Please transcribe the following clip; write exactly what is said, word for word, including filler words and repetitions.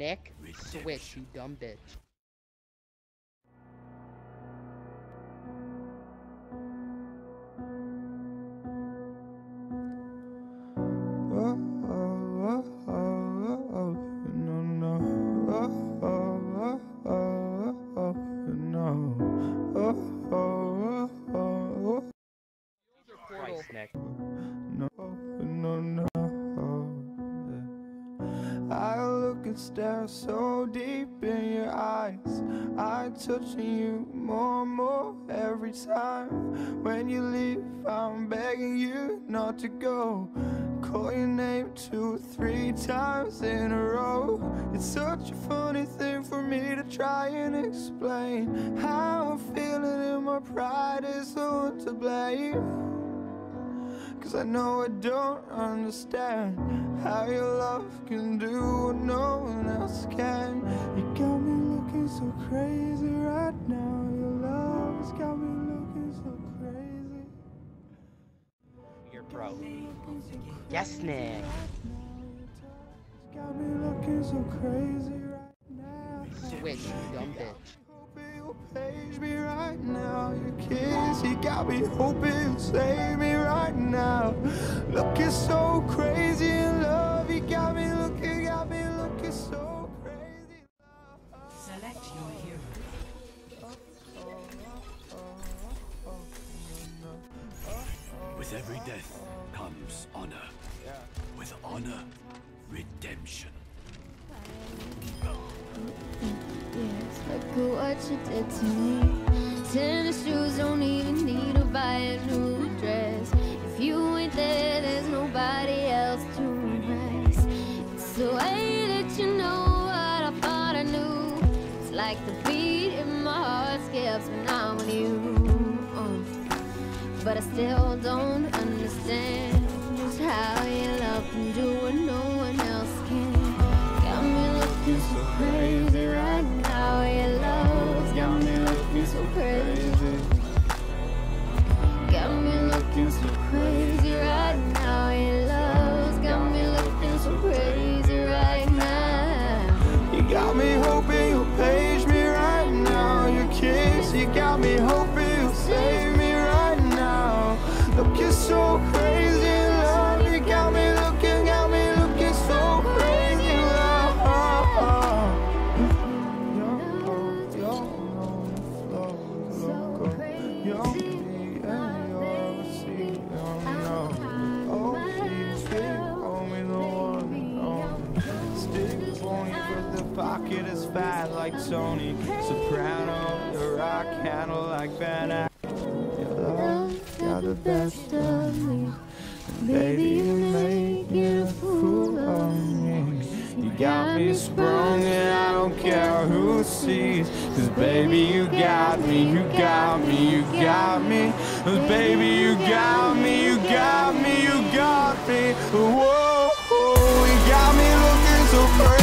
Nick, switch, you dumb bitch. Oh, oh, oh, oh, oh, no, no. Oh, oh, oh, oh, oh, no. Oh, oh, oh, oh. Christ, Nick. No, no, no. I look and stare so deep in your eyes. I'm touching you more and more every time. When you leave, I'm begging you not to go. Call your name two or three times in a row. It's such a funny thing for me to try and explain how I'm feeling, and my pride is the one to blame. Cause I know I don't understand how your love can do what no one else can. You got me looking so crazy right now. Your love's got me looking so crazy. You're pro. Yes, Nick. Got me looking so crazy right now. Switch, you dumb bitch. You'll page me right now. Your kiss, you got me hoping you'll save me right now. Looking so crazy in love. You got me looking, got me looking so crazy. Select your hero. With every death comes honor. With honor, redemption. Yes, look at what you did to me. Tennis shoes don't even need to buy a new dress. If you ain't there, there's nobody else to impress. It's the way that you know what I thought I knew. It's like the beat in my heart skips when I'm with you. Uh, but I still don't understand just how you love can do what no one else can. Got me looking so crazy right now. Your love's got me looking so crazy. Got me looking so crazy right now. Your love's got me looking so crazy right now. You got me hoping you'll page me right now. Your kiss, you got me hoping you'll save me right now. Looking so crazy in love. You got me looking, got me looking so crazy in love. Yo, yo, yo, loco. Yo, me and your sea, oh no. Oh, please, hold me the one, oh. Stick pony, but the pocket is fat like Tony Soprano. The rock handle like Van Ack. Your love got the best of me. Baby, you're making a fool of me. You got me sprung and I don't care who sees. Cause baby, you got me, you got me, you got me. Cause baby, you got me, you got me, you got me. Whoa, you got me looking so crazy.